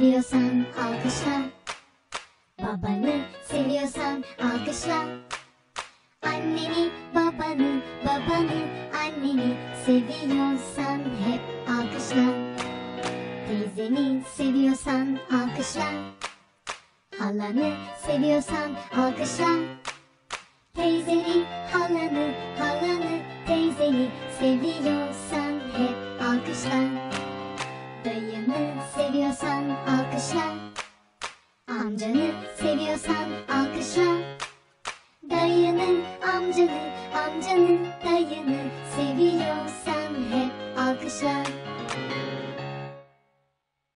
seviyorsan alkışla. Babanı seviyorsan alkışla. Anneni, babanı, anneni seviyorsan hep alkışla. Teyzeni seviyorsan alkışla. Halanı seviyorsan alkışla. Teyzeni, halanı, teyzeni seviyorsan hep alkışla. Dayını seviyorsan alkışla.